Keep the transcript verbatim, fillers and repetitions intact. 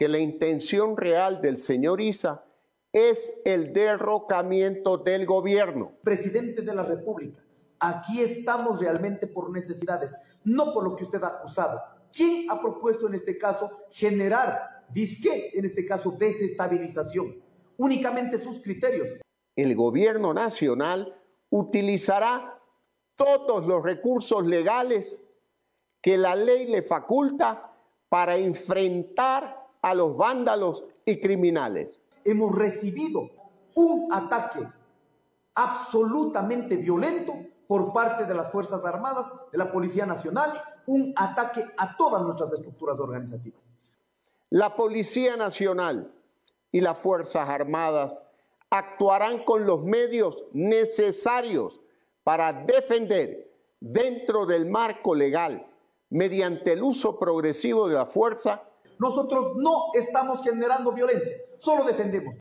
que la intención real del señor Issa es el derrocamiento del gobierno. Presidente de la República, aquí estamos realmente por necesidades, no por lo que usted ha acusado. ¿Quién ha propuesto en este caso generar, disque, en este caso, desestabilización? Únicamente sus criterios. El gobierno nacional utilizará todos los recursos legales que la ley le faculta para enfrentar a los vándalos y criminales. Hemos recibido un ataque absolutamente violento por parte de las Fuerzas Armadas, de la Policía Nacional, un ataque a todas nuestras estructuras organizativas. La Policía Nacional y las Fuerzas Armadas actuarán con los medios necesarios para defender dentro del marco legal, mediante el uso progresivo de la fuerza. Nosotros no estamos generando violencia, solo defendemos.